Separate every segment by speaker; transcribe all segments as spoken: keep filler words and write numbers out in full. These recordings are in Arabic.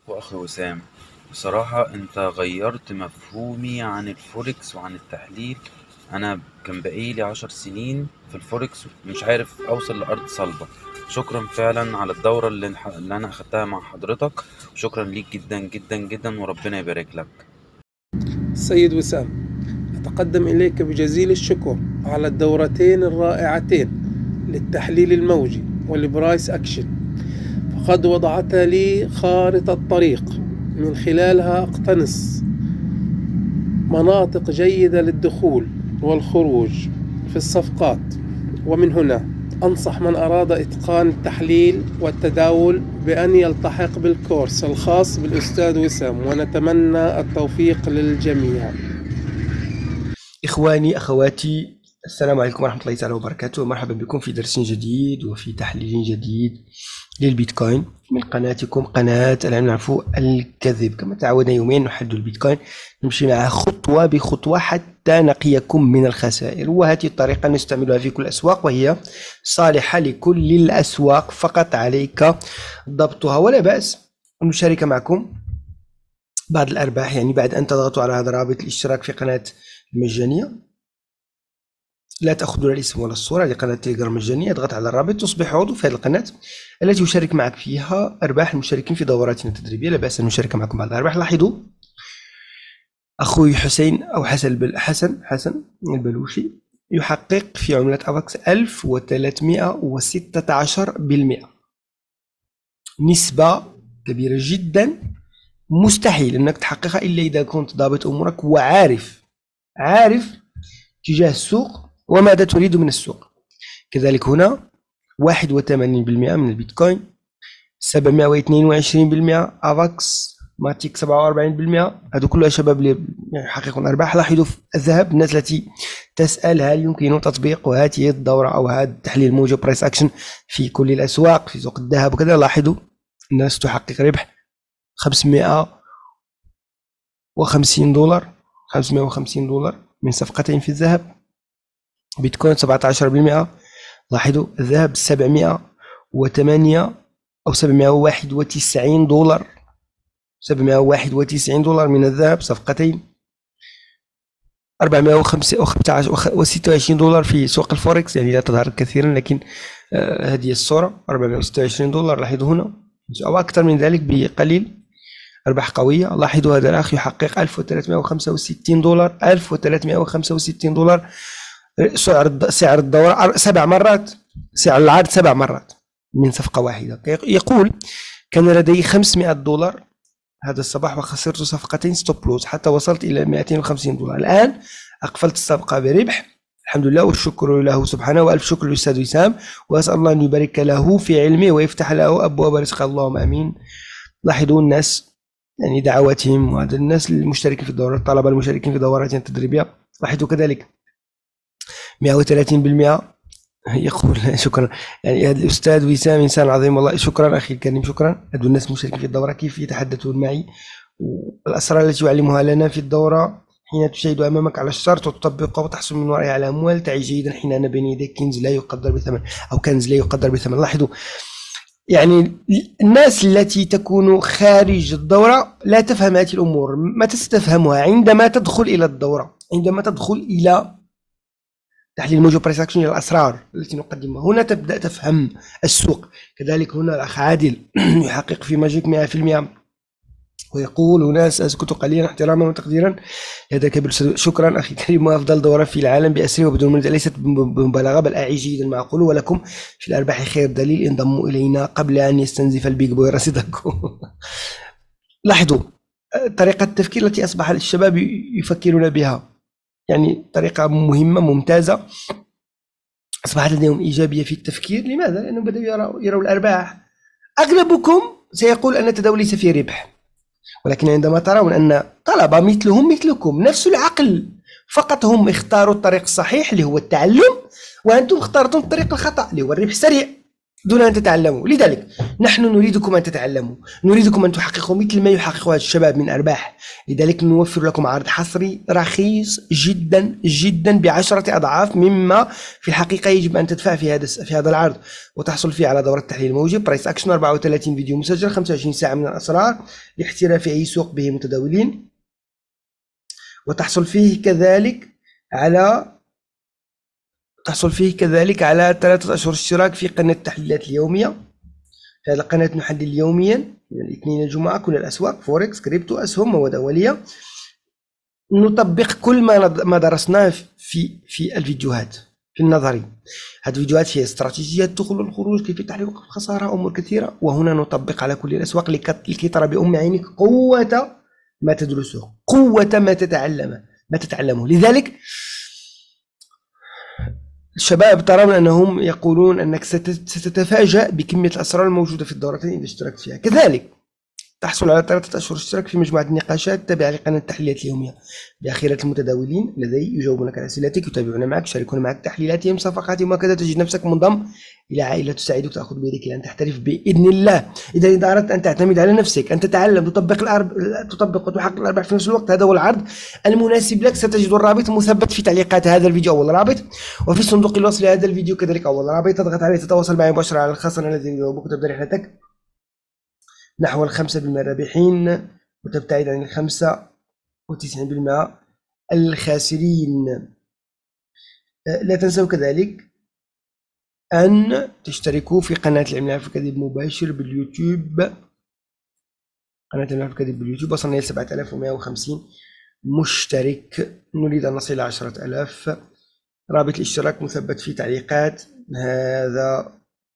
Speaker 1: وأخي وسام، بصراحة أنت غيرت مفهومي عن الفوركس وعن التحليل. أنا كان بقالي عشر سنين في الفوركس مش عارف أوصل لأرض صلبة. شكرا فعلا على الدورة اللي, نح- اللي أنا أخدتها مع حضرتك. شكرا ليك جدا جدا جدا وربنا يبارك لك.
Speaker 2: السيد وسام، أتقدم إليك بجزيل الشكر على الدورتين الرائعتين للتحليل الموجي والبرايس أكشن، فقد وضعت لي خارطة طريق من خلالها أقتنص مناطق جيدة للدخول والخروج في الصفقات. ومن هنا أنصح من أراد إتقان التحليل والتداول بأن يلتحق بالكورس الخاص بالأستاذ وسام، ونتمنى التوفيق للجميع.
Speaker 3: إخواني أخواتي، السلام عليكم ورحمة الله تعالى وبركاته. مرحبا بكم في درس جديد وفي تحليل جديد للبيتكوين من قناتكم قناة العلم العفو الكذب. كما تعودنا يومين نحدد البيتكوين، نمشي معه خطوة بخطوة حتى نقيكم من الخسائر، وهذه الطريقة نستعملها في كل الأسواق وهي صالحة لكل الأسواق، فقط عليك ضبطها. ولا بأس أن نشارك معكم بعض الأرباح، يعني بعد أن تضغطوا على هذا الرابط الاشتراك في قناة المجانية، لا تأخذوا الاسم ولا الصورة، هذه قناة تيليجرام مجانية. اضغط على الرابط تصبح عضو في هذه القناة التي أشارك معك فيها أرباح المشاركين في دوراتنا التدريبية. لا بأس أن نشارك معكم بعض الأرباح. لاحظوا أخوي حسين أو حسن حسن حسن البلوشي يحقق في عملة أفاكس ألف وثلاثمائة وستة عشر بالمئة، نسبة كبيرة جدا، مستحيل أنك تحققها إلا إذا كنت ضابط أمورك وعارف عارف تجاه السوق وماذا تريد من السوق. كذلك هنا واحد وثمانين بالمئة من البيتكوين، سبعمائة واثنين وعشرين بالمئة افاكس، ماتيك سبعة وأربعين بالمئة. هذو كلها شباب اللي يحققون ارباح. لاحظوا في الذهب الناس التي تسال هل يمكن تطبيق هذه الدوره او هذا التحليل الموجي برايس اكشن في كل الاسواق في سوق الذهب وكذا. لاحظوا الناس تحقق ربح خمسمائة وخمسين دولار خمسمائة وخمسين دولار من صفقتين في الذهب. بيتكوين سبعة عشر بالمئة. لاحظوا الذهب سبعمائة وثمانية أو سبعمائة وواحد وتسعين دولار، سبعمائة وواحد وتسعين دولار من الذهب صفقتين. أربعمائة وخمسة وستة وعشرين دولار في سوق الفوركس، يعني لا تظهر كثيرا لكن آه هذه الصورة أربعمائة وستة وعشرين دولار. لاحظوا هنا أو أكثر من ذلك بقليل، أرباح قوية. لاحظوا هذا الأخ يحقق ألف وثلاثمائة وخمسة وستين دولار، ألف وثلاثمائة وخمسة وستين دولار سعر سعر الدورة سبع مرات، سعر العرض سبع مرات من صفقة واحدة. يقول كان لدي خمسمائة دولار هذا الصباح وخسرت صفقتين ستوب لوز حتى وصلت إلى مئتين وخمسين دولار. الآن أقفلت الصفقة بربح الحمد لله والشكر له سبحانه، وألف شكر للأستاذ وسام، وأسأل الله أن يبارك له في علمه ويفتح له أبواب رزقه، اللهم آمين. لاحظوا الناس يعني دعواتهم، وهذا الناس المشتركين في الدورات، الطلبة المشتركين في دوراتنا التدريبية. لاحظوا كذلك مائة وثلاثين بالمئة. يقول شكرا، يعني هذا الأستاذ وسام إنسان عظيم والله. شكرا أخي الكريم، شكرا. هذو الناس المشتركين في الدورة كيف يتحدثون معي، والأسرار التي يعلمها لنا في الدورة حين تشاهد أمامك على الشرط وتطبقه وتحصل من ورائها على أموال تعي جيدا حين أنا بين يديك كنز لا يقدر بثمن أو كنز لا يقدر بثمن. لاحظوا يعني الناس التي تكون خارج الدورة لا تفهم هذه الأمور، متى ستفهمها؟ عندما تدخل إلى الدورة، عندما تدخل إلى تحليل الموجي برايس اكشن، الى الاسرار التي نقدمها هنا تبدا تفهم السوق. كذلك هنا الاخ عادل يحقق في ماجيك مئة بالمئة ويقول هنا سأسكت قليلا احتراما وتقديرا لهذا كبير. شكرا اخي الكريم، وافضل دوره في العالم باسره وبدون ملجا، ليست بمبالغه بل اعي جيدا معقول، ولكم في الارباح خير دليل، انضموا الينا قبل ان يستنزف البيج بوي رصيدكم. لاحظوا طريقه التفكير التي اصبح الشباب يفكرون بها، يعني طريقة مهمة ممتازة، أصبحت لديهم إيجابية في التفكير. لماذا؟ لأنهم بدأوا يروا, يروا الأرباح. أغلبكم سيقول أن التداول ليس فيه ربح، ولكن عندما ترون أن طلبة مثلهم مثلكم نفس العقل، فقط هم اختاروا الطريق الصحيح اللي هو التعلم، وأنتم اخترتم الطريق الخطأ اللي هو الربح السريع. دون أن تتعلموا. لذلك نحن نريدكم أن تتعلموا، نريدكم أن تحققوا مثل ما يحقق هذا الشباب من أرباح. لذلك نوفر لكم عرض حصري رخيص جدا جدا بعشرة أضعاف مما في الحقيقة يجب أن تدفع في هذا في هذا العرض، وتحصل فيه على دورة تحليل موجي، برايس أكشن، أربعة وثلاثين فيديو مسجل، خمسة وعشرين ساعة من الأسرار لاحتراف أي سوق به متداولين، وتحصل فيه كذلك على تحصل فيه كذلك على ثلاثة أشهر اشتراك في قناة التحليلات اليومية. في هذه القناة نحلل يوميا من الاثنين الجمعة كل الأسواق، فوركس، كريبتو، أسهم، مواد أولية. نطبق كل ما ما درسناه في في الفيديوهات في النظري. هذه الفيديوهات فيها استراتيجيات الدخول والخروج، كيف تحقيق الخسارة، أمور كثيرة، وهنا نطبق على كل الأسواق لكي ترى بأم عينك قوة ما تدرسه، قوة ما تتعلمه ما تتعلمه. لذلك الشباب ترون أنهم يقولون أنك ستتفاجأ بكمية الأسرار الموجودة في الدورتين إذا اشتركت فيها. كذلك تحصل على ثلاثة أشهر اشتراك في مجموعة النقاشات التابعة لقناة التحليلات اليومية بأخيرة المتداولين لدي، يجاوبونك على أسئلتك، يتابعون معك، يشاركون معك تحليلاتهم، صفقاتهم، وكذا تجد نفسك منضم إلى عائلة تساعدك تأخذ بيدك إلى أن تحترف بإذن الله. إذا إذا أردت أن تعتمد على نفسك، أن تتعلم، تطبق الأرب... تطبق وتحقق الأرباح في نفس الوقت، هذا هو العرض المناسب لك. ستجد الرابط مثبت في تعليقات هذا الفيديو، أول رابط، وفي صندوق الوصف لهذا الفيديو كذلك أول رابط. تضغط عليه، تتواصل معي مباشرة على الخاص الذي يجاوبك، وتبدأ رحلتك نحو الخمسة بالمئة الرابحين، وتبتعد عن الخمسة وتسعين بالمئة الخاسرين. لا تنسوا كذلك أن تشتركوا في قناة العملاء في الكذب مباشر باليوتيوب. قناة العملاء في الكذب باليوتيوب وصلنا إلى سبعة آلاف ومئة وخمسين مشترك، نريد أن نصل إلى عشرة آلاف. رابط الاشتراك مثبت في تعليقات هذا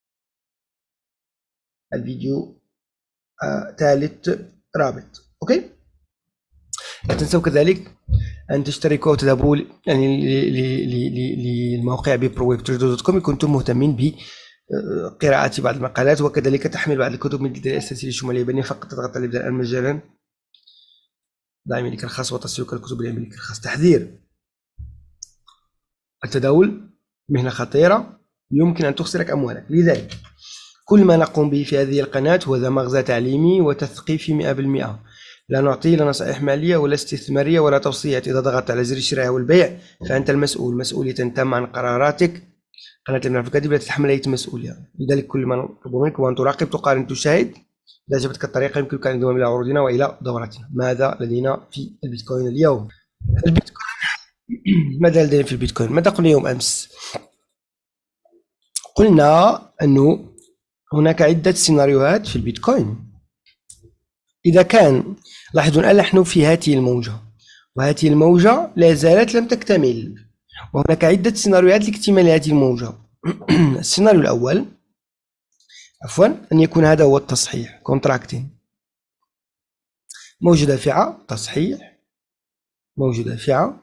Speaker 3: الفيديو. ثالث آه، رابط. اوكي، لا تنسوا كذلك ان تشتركوا وتذهبوا يعني للموقع ببروويب تريدر دوت كوم ان كنتم مهتمين بقراءة بعض المقالات، وكذلك تحميل بعض الكتب من الجدول الاساسي للشمول اليابانية. فقط تضغط على الابداع مجانا، ضع ايميلك الخاص وتصلك الكتب لايميلك الخاص. تحذير: التداول مهنة خطيرة يمكن ان تخسرك اموالك. لذلك كل ما نقوم به في هذه القناة هو ذا مغزى تعليمي وتثقيفي مئة بالمئة، لا نعطي لا نصائح مالية ولا استثمارية ولا توصيات. إذا ضغطت على زر الشراء والبيع فأنت المسؤول، مسؤولية تام عن قراراتك. قناة العملاء في الكذب لا تتحمل أي مسؤولية. لذلك كل ما نطلب منك هو أن تراقب، تقارن، تشاهد. إذا عجبتك الطريقة يمكنك أن تنضم إلى عروضنا وإلى دوراتنا. ماذا لدينا في البيتكوين اليوم؟ البيتكوين ماذا لدينا في البيتكوين؟ ماذا قلنا يوم أمس؟ قلنا أنه هناك عدة سيناريوهات في البيتكوين. إذا كان لاحظوا الآن نحن في هذه الموجة، وهذه الموجة لا زالت لم تكتمل، وهناك عدة سيناريوهات لاكتمال هذه الموجة. السيناريو الأول عفوا أن يكون هذا هو التصحيح، كونتراكتين، موجة دافعة، تصحيح، موجة دافعة.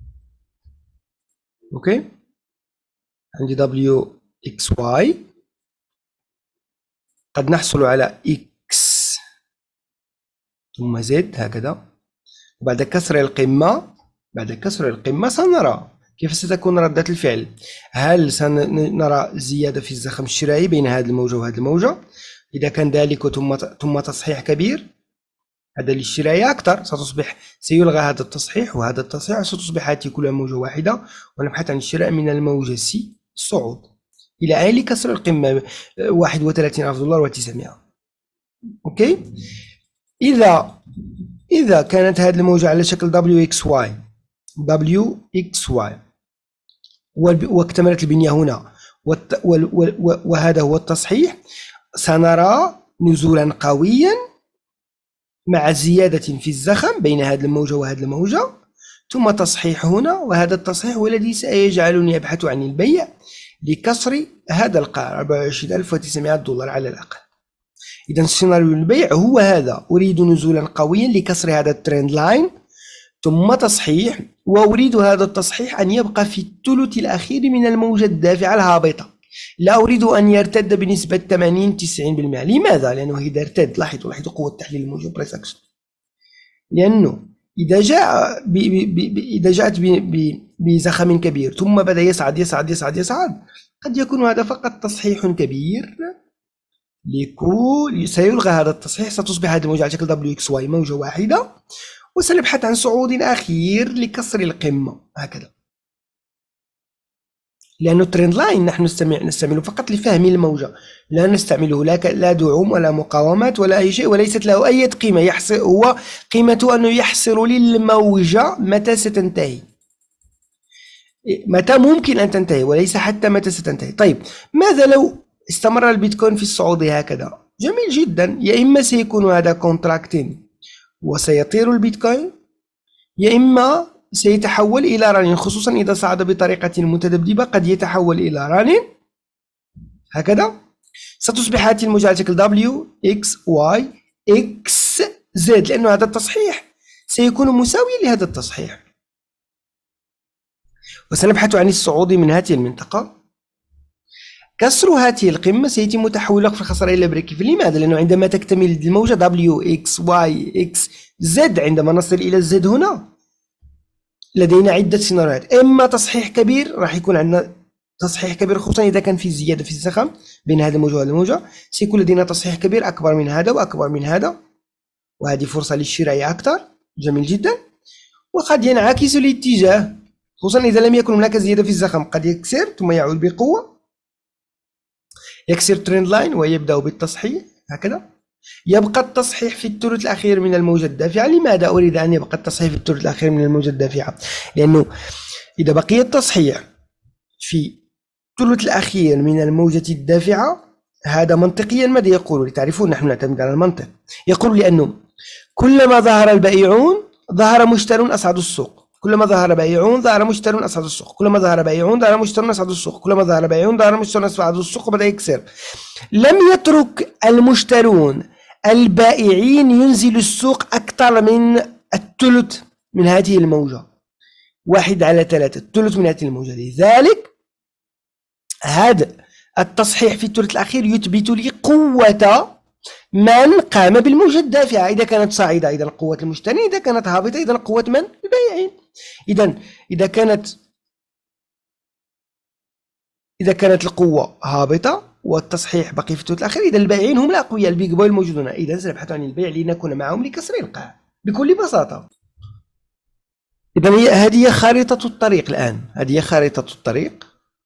Speaker 3: أوكي، عندي دبليو إكس واي، قد نحصل على إكس ثم زد هكذا، وبعد كسر القمة بعد كسر القمة سنرى كيف ستكون ردة الفعل. هل سنرى زيادة في الزخم الشرائي بين هذه الموجة وهذه الموجة؟ إذا كان ذلك ثم ثم تصحيح كبير، هذا للشراء أكثر، ستصبح سيلغى هذا التصحيح وهذا التصحيح، ستصبح هذه كلها موجة واحدة، ونبحث عن الشراء من الموجة سي الصعود إلى آل كسر القمة واحد وثلاثين ألف دولار وتسعمائة. أوكي، إذا إذا كانت هذه الموجة على شكل دبليو إكس واي دبليو إكس واي واكتملت البنية هنا وهذا هو التصحيح، سنرى نزولا قويا مع زيادة في الزخم بين هذه الموجة وهذه الموجة، ثم تصحيح هنا، وهذا التصحيح هو الذي سيجعلني أبحث عن البيع لكسر هذا القاع أربعة وعشرين ألف وتسعمائة دولار على الأقل. إذا سيناريو البيع هو هذا: أريد نزولا قويا لكسر هذا الترند لاين ثم تصحيح، وأريد هذا التصحيح أن يبقى في الثلث الأخير من الموجة الدافعة الهابطة، لا أريد أن يرتد بنسبة ثمانين تسعين بالمئة. لماذا؟ لأنه إذا ارتد، لاحظوا لاحظوا قوة تحليل الموجة برايس أكشن، لأنه إذا جاء ب ب ب إذا جاءت بزخم كبير ثم بدأ يصعد يصعد يصعد يصعد، قد يكون هذا فقط تصحيح كبير لكل، سيلغى هذا التصحيح، ستصبح هذه الموجة على شكل دبليو إكس واي موجة واحدة، وسنبحث عن صعود أخير لكسر القمة هكذا. لأنه الترند لاين نحن نستمع نستعمله فقط لفهم الموجة، لا نستعمله لا لا دعوم ولا مقاومات ولا أي شيء، وليست له أي قيمة. يحصر هو قيمته أنه يحصر للموجة متى ستنتهي، متى ممكن أن تنتهي، وليس حتى متى ستنتهي. طيب ماذا لو استمر البيتكوين في الصعود هكذا؟ جميل جدا، يا إما سيكون هذا كونتراكتين وسيطير البيتكوين، يا إما سيتحول إلى رانين، خصوصا إذا صعد بطريقة متذبذبة قد يتحول إلى رانين هكذا. ستصبح هذه الموجة على شكل دبليو إكس واي إكس زد، لأنه هذا التصحيح سيكون مساويا لهذا التصحيح. وسنبحث عن الصعود من هذه المنطقة. كسر هذه القمة سيتم تحويلها في الخسارة إلى بريك إيفن. لماذا؟ لأنه عندما تكتمل الموجة دبليو إكس واي إكس زد، عندما نصل إلى الزد هنا لدينا عدة سيناريوهات، إما تصحيح كبير، راح يكون عندنا تصحيح كبير خصوصا إذا كان في زيادة في الزخم بين هذه الموجة وهذه الموجة، سيكون لدينا تصحيح كبير أكبر من هذا وأكبر من هذا، وهذه فرصة للشراء أكثر. جميل جدا. وقد ينعكس الاتجاه خصوصا إذا لم يكن هناك زيادة في الزخم، قد يكسر ثم يعود بقوة، يكسر ترند لاين ويبدأ بالتصحيح هكذا. يبقى التصحيح في الثلث الأخير من الموجة الدافعة. لماذا أريد أن يبقى التصحيح في الثلث الأخير من الموجة الدافعة؟ لأنه إذا بقي التصحيح في الثلث الأخير من الموجة الدافعة، هذا منطقيا ماذا يقول؟ تعرفون نحن نعتمد على المنطق. يقول لأنه كلما ظهر البائعون ظهر مشترون أصعدوا السوق، كلما ظهر بائعون ظهر مشترون أصعدوا السوق، كلما ظهر بائعون ظهر مشترون أصعدوا السوق، كلما ظهر بائعون ظهر مشترون أصعدوا السوق، وبدأ يكسر. لم يترك المشترون البائعين ينزل السوق أكثر من الثلث من هذه الموجة، واحد على ثلاثة، الثلث من هذه الموجة. لذلك هذا التصحيح في الثلث الأخير يثبت لي قوة من قام بالموجة الدافعة. إذا كانت صاعدة إذا قوة المشترين، إذا كانت هابطة إذا قوة من؟ البائعين. إذا إذا كانت إذا كانت القوة هابطة والتصحيح بقي في الثلث الأخير، إذا البائعين هم الأقوياء، البيج بوي الموجودون، إذا سنبحث عن البيع لنكون معهم لكسر القاع بكل بساطة. إذا هذه هي خارطة الطريق الآن، هذه هي خارطة الطريق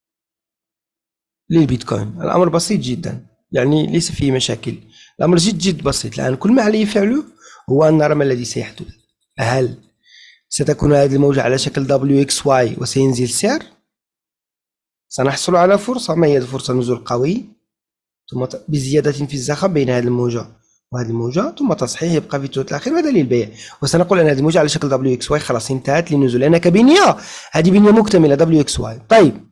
Speaker 3: للبيتكوين. الأمر بسيط جدا، يعني ليس فيه مشاكل، الأمر جد جد بسيط. الآن كل ما عليه فعله هو أن نرى ما الذي سيحدث. هل ستكون هذه الموجة على شكل دبليو إكس واي وسينزل السعر؟ سنحصل على فرصة، ما هي فرصة نزول قوي ثم بزيادة في الزخم بين هذه الموجة وهذه الموجة، ثم تصحيح يبقى في الثلث الأخير، وهذا للبيع. وسنقول أن هذه الموجة على شكل دبليو إكس واي خلاص انتهت للنزول، لأنها كبنية، هذه بنية مكتملة دبليو إكس واي. طيب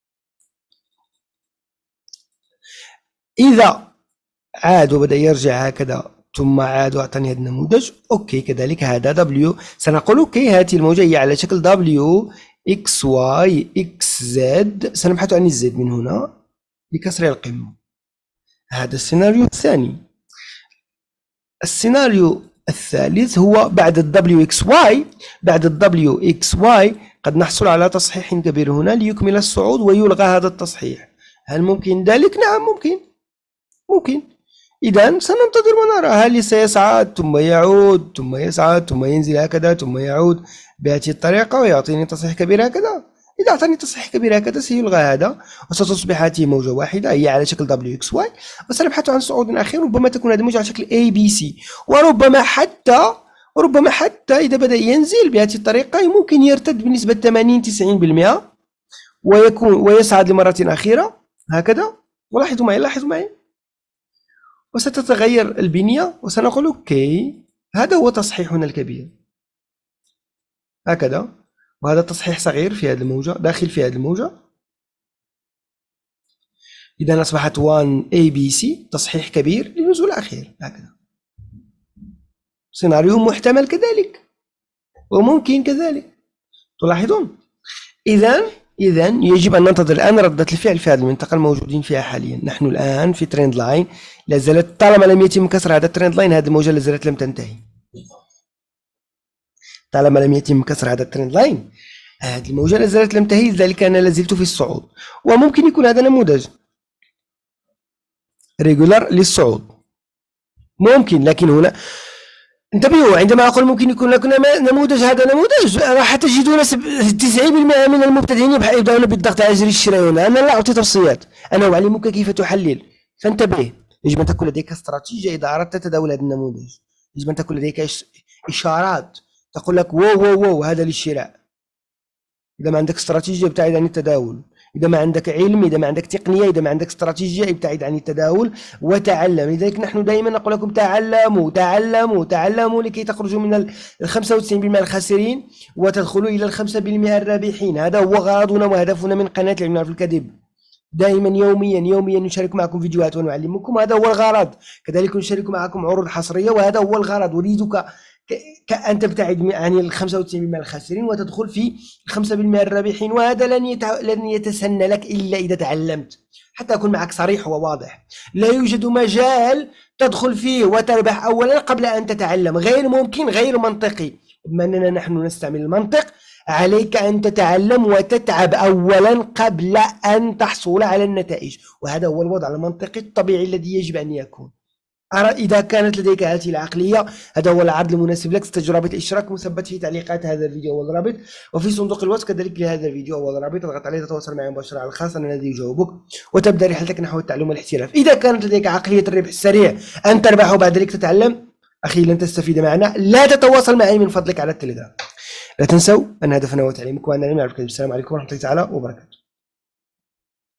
Speaker 3: إذا عاد وبدأ يرجع هكذا ثم عاد واعطاني هذا النموذج، اوكي كذلك هذا دبليو، سنقول اوكي هذه الموجة هي على شكل دبليو اكس واي اكس زد، سنبحث عن الزد من هنا بكسر القمة. هذا السيناريو الثاني. السيناريو الثالث هو بعد الدبليو اكس واي، بعد الدبليو اكس واي قد نحصل على تصحيح كبير هنا ليكمل الصعود ويلغى هذا التصحيح. هل ممكن ذلك؟ نعم ممكن، ممكن. إذا سننتظر ونرى هل سيصعد ثم يعود ثم يصعد ثم ينزل هكذا ثم يعود بهذه الطريقة ويعطيني تصحيح كبير هكذا. إذا أعطاني تصحيح كبير هكذا سيلغى هذا وستصبح هذه موجة واحدة هي على شكل دبليو إكس واي، وسنبحث عن صعود أخير. ربما تكون هذه الموجة على شكل إيه بي سي، وربما حتى وربما حتى إذا بدأ ينزل بهذه الطريقة ممكن يرتد بنسبة ثمانين تسعين بالمئة ويكون ويصعد لمرة أخيرة هكذا. ولاحظوا معي لاحظوا معي وستتغير البنية وسنقول اوكي هذا هو تصحيحنا الكبير هكذا، وهذا تصحيح صغير في هذه الموجة داخل في هذه الموجة. إذا أصبحت واحد إيه بي سي تصحيح كبير للنزول الأخير هكذا. سيناريو محتمل كذلك وممكن كذلك، تلاحظون. إذا إذا يجب أن ننتظر الآن ردة الفعل في هذه المنطقة الموجودين فيها حاليا. نحن الآن في ترند لاين لا زالت، طالما لم يتم كسر هذا الترند لاين هذه الموجة لا زالت لم تنتهي. طالما لم يتم كسر هذا الترند لاين هذه الموجة لا زالت لم تهي، لذلك أنا لازلت في الصعود. وممكن يكون هذا نموذج ريجولار للصعود، ممكن. لكن هنا انتبهوا، عندما أقول ممكن يكون لكم نموذج، هذا نموذج راح تجدون تسعين بالمئة من المبتدئين يبدأون بالضغط على زر الشراء. هنا أنا لا أعطي توصيات، أنا أعلمك كيف تحلل. فانتبه، يجب أن تكون لديك استراتيجية إذا أردت تداول هذا النموذج. يجب أن تكون لديك إشارات تقول لك وو وو وو هذا للشراء. إذا ما عندك استراتيجية ابتعد عن التداول. إذا ما عندك علم، إذا ما عندك تقنية، إذا ما عندك استراتيجية ابتعد عن التداول وتعلم. لذلك نحن دائما نقول لكم تعلموا تعلموا تعلموا لكي تخرجوا من ال خمسة وتسعين بالمئة الخاسرين وتدخلوا إلى ال خمسة بالمئة الرابحين. هذا هو غرضنا وهدفنا من قناة العلم في الكذب. دائما يوميا يوميا نشارك معكم فيديوهات ونعلمكم، هذا هو الغرض. كذلك نشارك معكم عروض حصرية، وهذا هو الغرض. أريدك أن تبتعد عن ال خمسة وتسعين بالمئة الخاسرين وتدخل في ال خمسة بالمئة الرابحين، وهذا لن يتع... لن يتسنى لك إلا إذا تعلمت. حتى أكون معك صريح وواضح، لا يوجد مجال تدخل فيه وتربح أولا قبل أن تتعلم. غير ممكن، غير منطقي. بما أننا نحن نستعمل المنطق، عليك أن تتعلم وتتعب أولا قبل أن تحصل على النتائج، وهذا هو الوضع المنطقي الطبيعي الذي يجب أن يكون. إذا كانت لديك هذه العقلية، هذا هو العرض المناسب لك. ستجد رابط الاشتراك مثبت في تعليقات هذا الفيديو والرابط، وفي صندوق الوصف كذلك لهذا الفيديو والرابط. اضغط عليه تتواصل معي مباشرة على الخاص، أنا الذي يجاوبك وتبدأ رحلتك نحو التعلم والاحتراف. إذا كانت لديك عقلية الربح السريع، أن تربح وبعد ذلك تتعلم، أخي لن تستفيد معنا. لا تتواصل معي من فضلك على التليجرام. لا تنسوا أن هدفنا هو تعليمكم وأن نعلم. السلام عليكم ورحمة الله تعالى وبركاته.